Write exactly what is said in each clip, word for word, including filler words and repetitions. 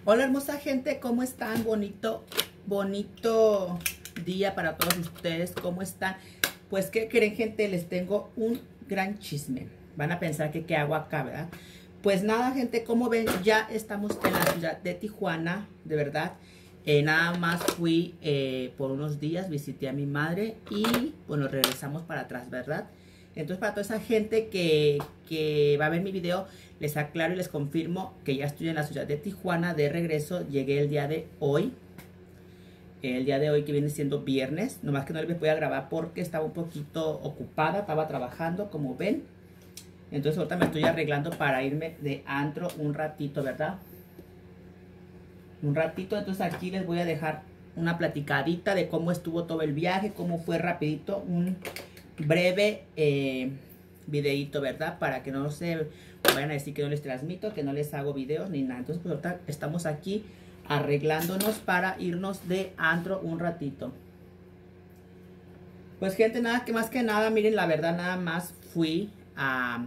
Hola hermosa gente, ¿cómo están? Bonito, bonito día para todos ustedes, ¿cómo están? Pues, ¿qué creen, gente? Les tengo un gran chisme. Van a pensar que qué hago acá, ¿verdad? Pues nada, gente, como ven, ya estamos en la ciudad de Tijuana, de verdad. Eh, nada más fui eh, por unos días, visité a mi madre y, bueno, regresamos para atrás, ¿verdad? Entonces, para toda esa gente que, que va a ver mi video, les aclaro y les confirmo que ya estoy en la ciudad de Tijuana de regreso. Llegué el día de hoy. El día de hoy que viene siendo viernes. Nomás que no les voy a grabar porque estaba un poquito ocupada. Estaba trabajando, como ven. Entonces ahorita me estoy arreglando para irme de antro un ratito, ¿verdad? Un ratito. Entonces aquí les voy a dejar una platicadita de cómo estuvo todo el viaje. Cómo fue rapidito. Un breve eh, videito, ¿verdad? Para que no se vayan a decir que no les transmito, que no les hago videos ni nada. Entonces pues ahorita estamos aquí arreglándonos para irnos de antro un ratito. Pues gente, nada que más que nada, miren, la verdad nada más fui a,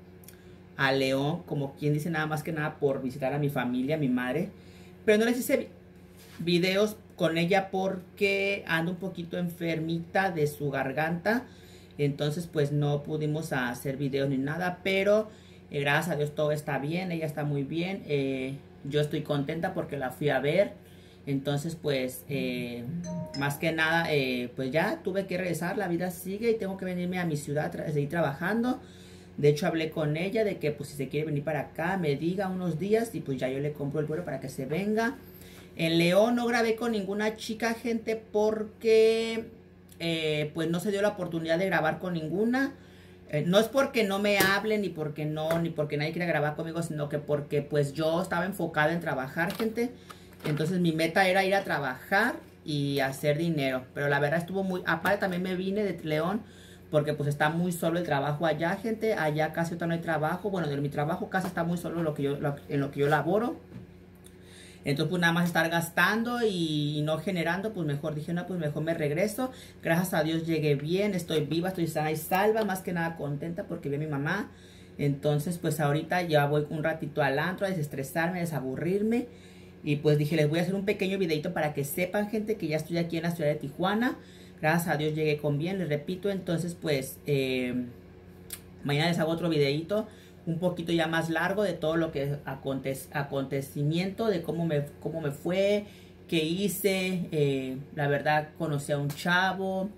a León, como quien dice, nada más que nada por visitar a mi familia, a mi madre. Pero no les hice videos con ella porque ando un poquito enfermita de su garganta. Entonces pues no pudimos hacer videos ni nada, pero eh, gracias a Dios todo está bien, ella está muy bien. Eh, yo estoy contenta porque la fui a ver. Entonces pues eh, más que nada eh, pues ya tuve que regresar, la vida sigue y tengo que venirme a mi ciudad, tra seguir trabajando. De hecho hablé con ella de que pues si se quiere venir para acá me diga unos días y pues ya yo le compro el vuelo para que se venga. En León no grabé con ninguna chica, gente, porque eh, pues no se dio la oportunidad de grabar con ninguna. Eh, no es porque no me hablen, ni porque no, ni porque nadie quiera grabar conmigo, sino que porque pues yo estaba enfocada en trabajar, gente. Entonces mi meta era ir a trabajar y hacer dinero. Pero la verdad estuvo muy... Aparte también me vine de León porque pues está muy solo el trabajo allá, gente. Allá casi ahorita no hay trabajo. Bueno, de mi trabajo casi está muy solo lo que yo, lo, en lo que yo laboro. Entonces pues nada más estar gastando y no generando, pues mejor dije, no, pues mejor me regreso. Gracias a Dios llegué bien, estoy viva, estoy sana y salva, más que nada contenta porque vi a mi mamá. Entonces pues ahorita ya voy un ratito al antro a desestresarme, a desaburrirme. Y pues dije, les voy a hacer un pequeño videito para que sepan, gente, que ya estoy aquí en la ciudad de Tijuana. Gracias a Dios llegué con bien, les repito. Entonces pues eh, mañana les hago otro videito un poquito ya más largo de todo lo que aconte acontecimiento, de cómo me, cómo me fue, qué hice. Eh, la verdad conocí a un chavo,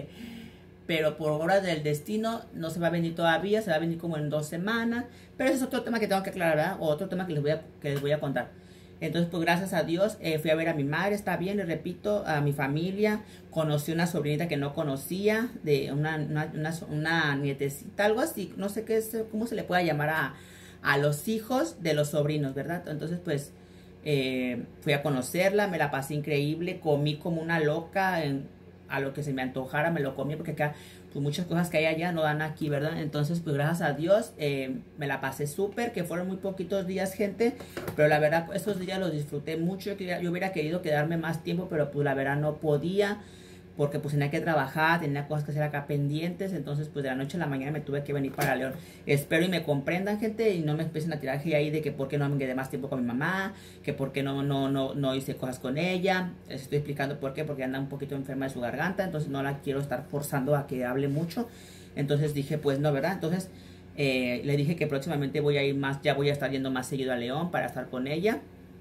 pero por obra del destino no se va a venir todavía, se va a venir como en dos semanas. Pero ese es otro tema que tengo que aclarar, ¿verdad? O otro tema que les voy a, que les voy a contar. Entonces, pues gracias a Dios, eh, fui a ver a mi madre, está bien, les repito, a mi familia. Conocí una sobrinita que no conocía, de una, una, una, una nietecita, algo así, no sé qué es, cómo se le pueda llamar a, a los hijos de los sobrinos, ¿verdad? Entonces, pues, eh, fui a conocerla, me la pasé increíble, comí como una loca, en, a lo que se me antojara me lo comí, porque acá pues muchas cosas que hay allá no dan aquí, ¿verdad? Entonces pues gracias a Dios eh, me la pasé súper, que fueron muy poquitos días, gente, pero la verdad esos días los disfruté mucho. Yo, quería, yo hubiera querido quedarme más tiempo, pero pues la verdad no podía, porque pues tenía que trabajar, tenía cosas que hacer acá pendientes. Entonces pues de la noche a la mañana me tuve que venir para León. Espero y me comprendan, gente, y no me empiecen a tirar ahí de que por qué no me quedé más tiempo con mi mamá, que por qué no, no, no, no hice cosas con ella. Les estoy explicando por qué, porque anda un poquito enferma de su garganta, entonces no la quiero estar forzando a que hable mucho. Entonces dije pues no, ¿verdad? Entonces eh, le dije que próximamente voy a ir más, ya voy a estar yendo más seguido a León para estar con ella.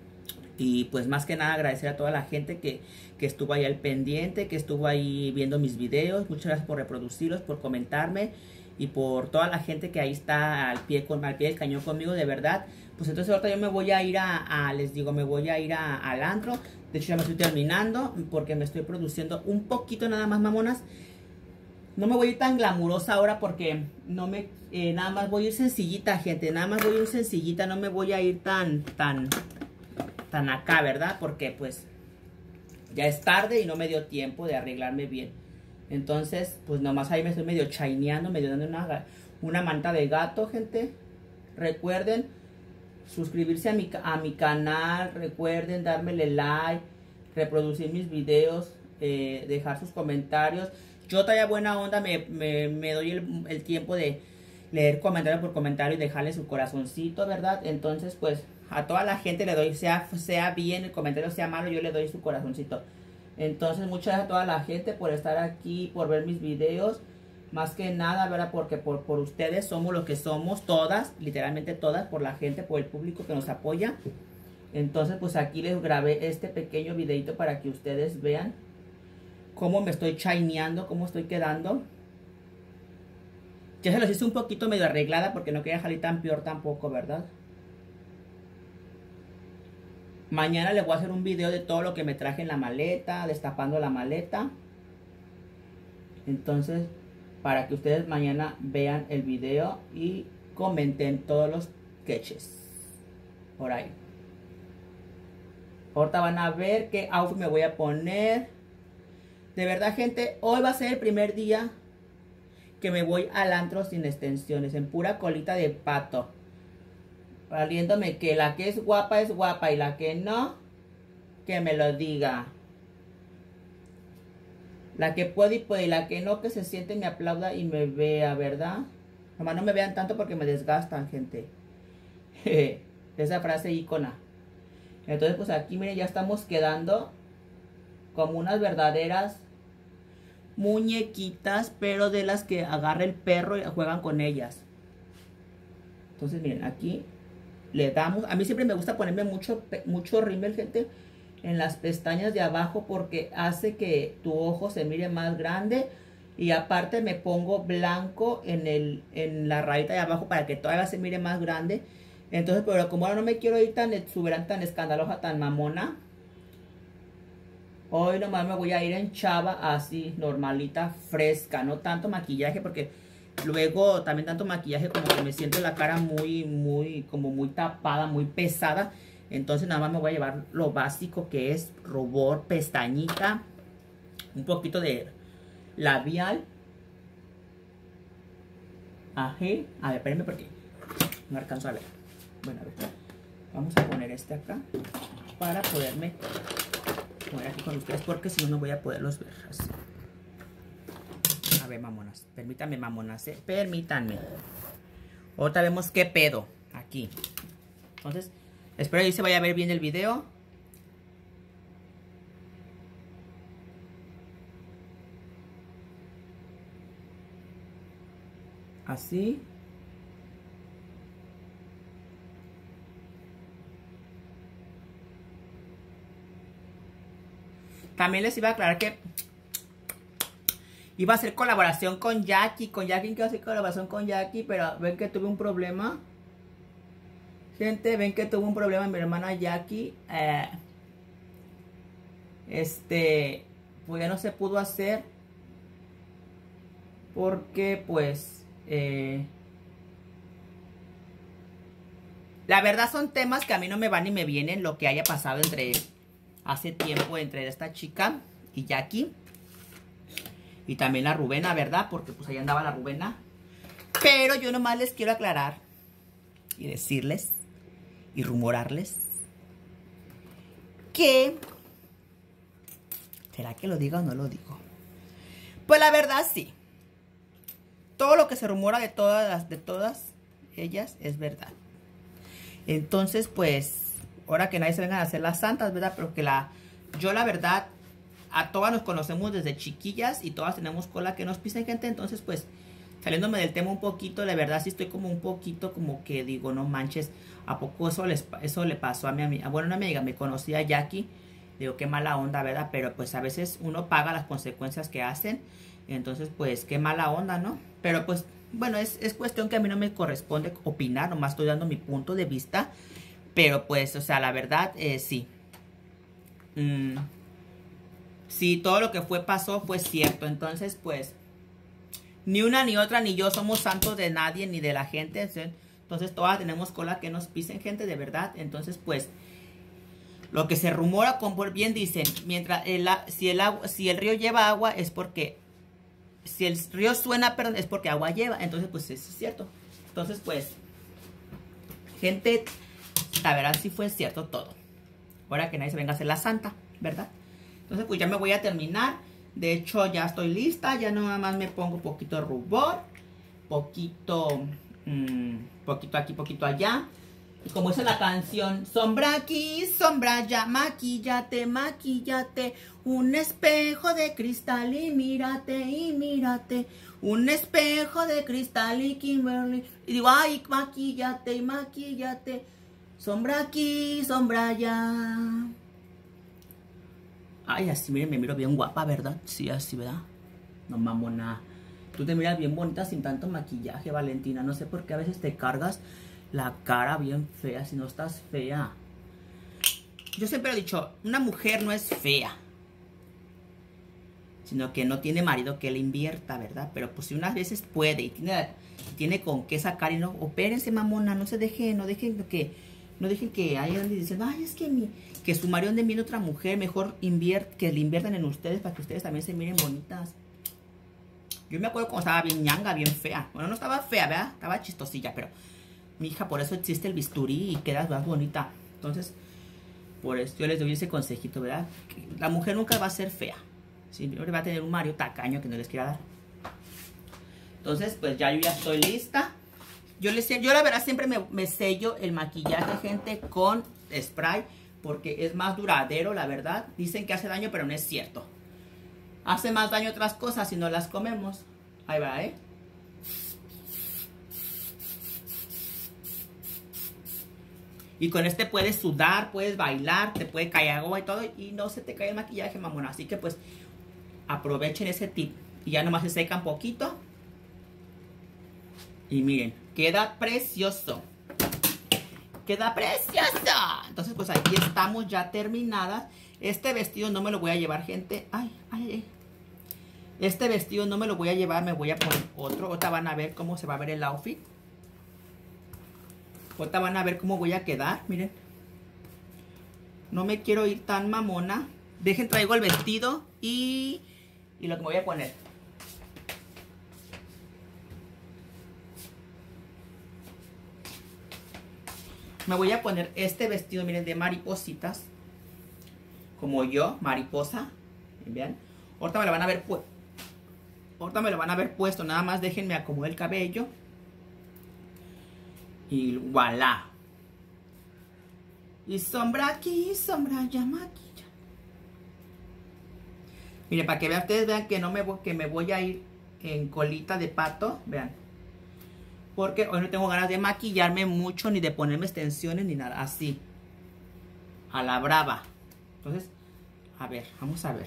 Y pues más que nada agradecer a toda la gente que, que estuvo ahí al pendiente, que estuvo ahí viendo mis videos. Muchas gracias por reproducirlos, por comentarme y por toda la gente que ahí está al pie, con, al pie del cañón conmigo, de verdad. Pues entonces ahorita yo me voy a ir a, a les digo, me voy a ir a, al antro. De hecho ya me estoy terminando porque me estoy produciendo un poquito nada más, mamonas. No me voy a ir tan glamurosa ahora porque no me, eh, nada más voy a ir sencillita, gente. Nada más voy a ir sencillita, no me voy a ir tan, tan... tan acá, ¿verdad? Porque pues ya es tarde y no me dio tiempo de arreglarme bien. Entonces, pues nomás ahí me estoy medio chaineando, medio dando una, una manta de gato, gente. Recuerden suscribirse a mi, a mi canal, recuerden dármele like, reproducir mis videos, eh, dejar sus comentarios. Yo todavía buena onda me, me, me doy el, el tiempo de leer comentario por comentario y dejarle su corazoncito, ¿verdad? Entonces, pues, a toda la gente le doy, sea, sea bien, el comentario sea malo, yo le doy su corazoncito. Entonces, muchas gracias a toda la gente por estar aquí, por ver mis videos. Más que nada, ¿verdad? Porque por, por ustedes somos lo que somos, todas, literalmente todas, por la gente, por el público que nos apoya. Entonces, pues aquí les grabé este pequeño videito para que ustedes vean cómo me estoy shineando, cómo estoy quedando. Ya se los hice un poquito medio arreglada porque no quería salir tan peor tampoco, ¿verdad? Mañana les voy a hacer un video de todo lo que me traje en la maleta, destapando la maleta. Entonces, para que ustedes mañana vean el video y comenten todos los sketches por ahí. Ahorita van a ver qué outfit me voy a poner. De verdad, gente, hoy va a ser el primer día que me voy al antro sin extensiones, en pura colita de pato. Valiéndome que la que es guapa es guapa y la que no, que me lo diga. La que puede y puede, y la que no, que se siente, me aplauda y me vea, ¿verdad? Nomás no me vean tanto porque me desgastan, gente. Esa frase ícona. Entonces, pues aquí, miren, ya estamos quedando como unas verdaderas muñequitas, pero de las que agarra el perro y juegan con ellas. Entonces, miren, aquí le damos. A mí siempre me gusta ponerme mucho, mucho rímel, gente, en las pestañas de abajo porque hace que tu ojo se mire más grande. Y aparte me pongo blanco en, el, en la rayita de abajo para que todavía se mire más grande. Entonces, pero como ahora no me quiero ir tan exuberante, tan escandalosa, tan mamona, hoy nomás me voy a ir en chava así, normalita, fresca. No tanto maquillaje porque luego también tanto maquillaje como que me siento la cara muy, muy, como muy tapada, muy pesada. Entonces nada más me voy a llevar lo básico que es rubor, pestañita, un poquito de labial. Ají. A ver, espérenme porque no alcanzo a ver. Bueno, a ver. Vamos a poner este acá para poderme poner aquí con ustedes porque si no, no voy a poderlos ver así. A ver, mamonas. Permítanme, mamonas, ¿eh? Permítanme. Ahorita vemos qué pedo aquí. Entonces, espero que se vaya a ver bien el video. Así. También les iba a aclarar que iba a hacer colaboración con Jackie. Con Jackie quiero hacer colaboración con Jackie, pero ven que tuve un problema. Gente, ven que tuvo un problema mi hermana Jackie. Eh, este, pues ya no se pudo hacer. Porque, pues, eh, la verdad son temas que a mí no me van ni me vienen. Lo que haya pasado entre, hace tiempo entre esta chica y Jackie. Y también la Rubena, ¿verdad? Porque pues ahí andaba la Rubena. Pero yo nomás les quiero aclarar y decirles y rumorarles que... ¿será que lo digo o no lo digo? Pues la verdad sí. Todo lo que se rumora de todas las, de todas ellas es verdad. Entonces, pues, ahora que nadie se vengan a hacer las santas, ¿verdad? Pero que la, yo la verdad, a todas nos conocemos desde chiquillas y todas tenemos cola que nos pisen, gente. Entonces, pues, saliéndome del tema un poquito, la verdad sí estoy como un poquito como que digo, no manches, ¿a poco eso, les, eso le pasó a mi amiga? Bueno, una amiga me conocía, Jackie, digo, qué mala onda, ¿verdad? Pero pues a veces uno paga las consecuencias que hacen. Entonces, pues, qué mala onda, ¿no? Pero, pues, bueno, es, es cuestión que a mí no me corresponde opinar. Nomás estoy dando mi punto de vista. Pero, pues, o sea, la verdad, eh, sí. Mm, sí, todo lo que fue, pasó, fue cierto. Entonces, pues, ni una, ni otra, ni yo somos santos de nadie, ni de la gente. Entonces, todas tenemos cola que nos pisen, gente, de verdad. Entonces, pues, lo que se rumora, como bien dicen, mientras el, si, el agua, si el río lleva agua es porque... Si el río suena, perdón, es porque agua lleva. Entonces, pues, eso es cierto. Entonces, pues, gente, la verdad sí fue cierto todo. Ahora que nadie se venga a hacer la santa, ¿verdad? Entonces, pues, ya me voy a terminar. De hecho, ya estoy lista. Ya nada más me pongo poquito rubor. Poquito Mm, poquito aquí, poquito allá. Y como dice la canción, sombra aquí, sombra allá, maquillate, maquillate, un espejo de cristal y mírate, y mírate, un espejo de cristal y Kimberly. Y digo, ay, maquillate, y maquillate, sombra aquí, sombra allá. Ay, así, miren, me miro bien guapa, ¿verdad? Sí, así, ¿verdad? No, mamona. Tú te miras bien bonita sin tanto maquillaje, Valentina. No sé por qué a veces te cargas la cara bien fea si no estás fea. Yo siempre he dicho, una mujer no es fea, sino que no tiene marido que le invierta, ¿verdad? Pero pues si unas veces puede y tiene, tiene con qué sacar y no, opérense, mamona, no se dejen, no dejen que, no dejen que hayan y dicen, ay, es que mi, que su marido ande viendo otra mujer, mejor inviert, que le inviertan en ustedes para que ustedes también se miren bonitas. Yo me acuerdo cuando estaba bien ñanga, bien fea. Bueno, no estaba fea, ¿verdad? Estaba chistosilla, pero mi hija, por eso existe el bisturí y quedas más bonita. Entonces, por eso yo les doy ese consejito, ¿verdad? Que la mujer nunca va a ser fea. Siempre va a tener un marido tacaño que no les quiera dar. Entonces, pues ya yo ya estoy lista. Yo, les, yo la verdad siempre me, me sello el maquillaje, gente, con spray. Porque es más duradero, la verdad. Dicen que hace daño, pero no es cierto. Hace más daño otras cosas si no las comemos. Ahí va, ¿eh? Y con este puedes sudar, puedes bailar, te puede caer agua y todo. Y no se te cae el maquillaje, mamona. Así que pues aprovechen ese tip. Y ya nomás se seca un poquito. Y miren, queda precioso. Queda precioso. Entonces pues aquí estamos ya terminadas. Este vestido no me lo voy a llevar, gente. Ay, ay, ay. Este vestido no me lo voy a llevar, me voy a poner otro. Ahorita van a ver cómo se va a ver el outfit. Ahorita van a ver cómo voy a quedar, miren. No me quiero ir tan mamona. Dejen, traigo el vestido y, y lo que me voy a poner. Me voy a poner este vestido, miren, de maripositas. Como yo, mariposa. Vean. Ahorita me lo van a ver puesto. Ahorita me lo van a ver puesto. Nada más déjenme acomodar el cabello. Y voilà. Y sombra aquí, sombra allá, maquilla. Miren, para que vean ustedes, vean que no me voy, que me voy a ir en colita de pato. Vean. Porque hoy no tengo ganas de maquillarme mucho, ni de ponerme extensiones, ni nada. Así. A la brava. Entonces, a ver, vamos a ver.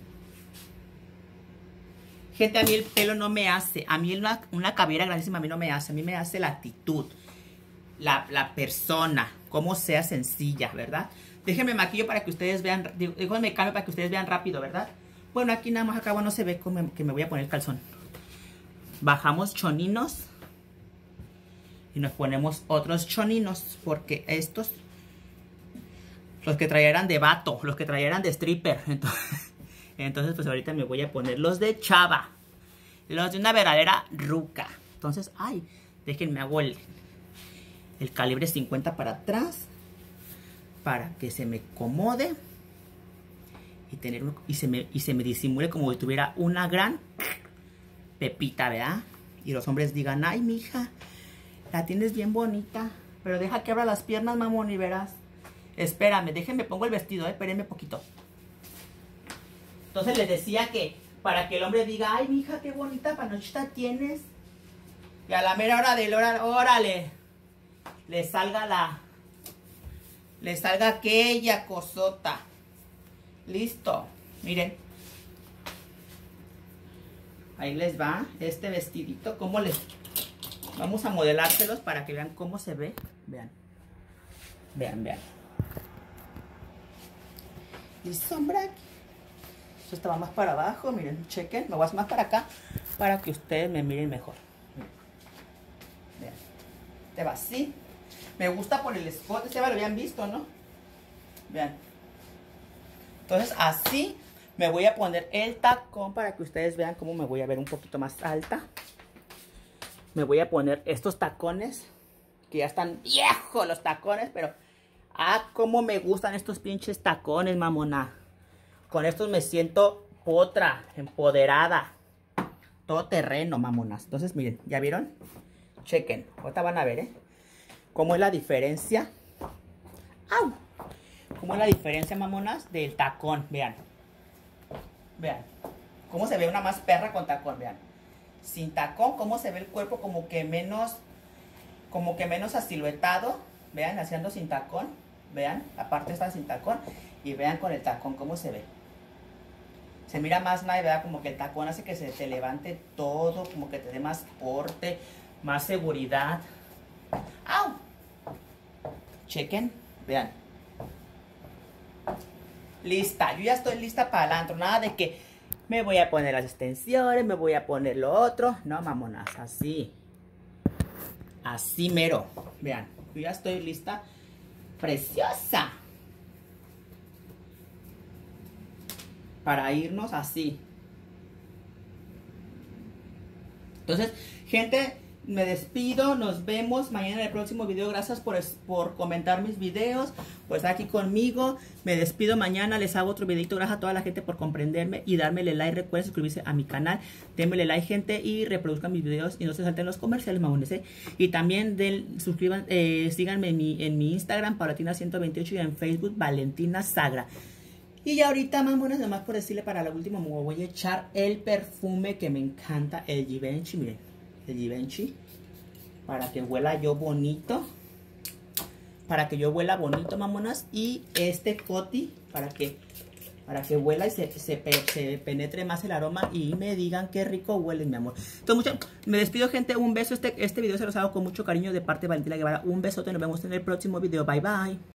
Gente, a mí el pelo no me hace. A mí una, una cabellera grandísima a mí no me hace. A mí me hace la actitud. La, la persona. Cómo sea sencilla, ¿verdad? Déjenme maquillo para que ustedes vean. Déjenme cambio para que ustedes vean rápido, ¿verdad? Bueno, aquí nada más acá no se ve como que me voy a poner el calzón. Bajamos choninos. Y nos ponemos otros choninos. Porque estos... Los que trajeran de vato, los que trajeran de stripper. Entonces, entonces, pues ahorita me voy a poner los de chava. Los de una verdadera ruca. Entonces, ay, déjenme hago el, el calibre cincuenta para atrás. Para que se me acomode. Y, tener, y, se me, y se me disimule como si tuviera una gran pepita, ¿verdad? Y los hombres digan, ay, mija, la tienes bien bonita. Pero deja que abra las piernas, mamón, y verás. Espérame, déjenme, pongo el vestido, eh, espérenme poquito. Entonces les decía que para que el hombre diga, ay, mija, qué bonita panochita tienes. Y a la mera hora del hora, órale, le salga la, le salga aquella cosota. Listo, miren. Ahí les va este vestidito, cómo les, vamos a modelárselos para que vean cómo se ve. Vean, vean, vean. Y sombra aquí. Esto estaba más para abajo, miren, chequen. Me voy a hacer más para acá para que ustedes me miren mejor. Vean. Te va así. Me gusta por el escote. Este ya lo habían visto, ¿no? Vean. Entonces así me voy a poner el tacón para que ustedes vean cómo me voy a ver un poquito más alta. Me voy a poner estos tacones. Que ya están viejos los tacones, pero... Ah, cómo me gustan estos pinches tacones, mamona. Con estos me siento potra, empoderada. Todo terreno, mamonas. Entonces, miren, ¿ya vieron? chequen. Ahorita van a ver, ¿eh? Cómo es la diferencia. ¡Au! Cómo es la diferencia, mamonas, del tacón. Vean. Vean. Cómo se ve una más perra con tacón, vean. Sin tacón, cómo se ve el cuerpo como que menos, como que menos asiluetado. Vean, haciendo sin tacón. Vean, aparte está sin tacón. Y vean con el tacón cómo se ve. Se mira más nice, ¿verdad? Como que el tacón hace que se te levante todo, como que te dé más porte, más seguridad. ¡Au! Chequen, vean. Lista, yo ya estoy lista para el antro. Nada de que me voy a poner las extensiones, me voy a poner lo otro. No, mamonas, así. Así mero. Vean, yo ya estoy lista. Preciosa. Para irnos así. Entonces, gente, me despido. Nos vemos mañana en el próximo video. Gracias por, por comentar mis videos, por estar aquí conmigo. Me despido mañana. Les hago otro videito. Gracias a toda la gente por comprenderme y dármele like. Recuerden suscribirse a mi canal. Démele like, gente, y reproduzcan mis videos y no se salten los comerciales, mamones, ¿eh? Y también den, suscriban, eh, síganme en mi, en mi Instagram, Paulatina ciento veintiocho, y en Facebook, Valentina Sagra. Y ya ahorita, mamonas, nomás por decirle para lo último, me voy a echar el perfume que me encanta, el Givenchy, miren, el Givenchy, para que huela yo bonito, para que yo huela bonito, mamonas, y este Coty, para que, para que huela y se, se, se penetre más el aroma y me digan qué rico huele, mi amor. Entonces, mucho, me despido, gente, un beso, este, este video se los hago con mucho cariño de parte de Valentina Guevara, un besote, nos vemos en el próximo video, bye bye.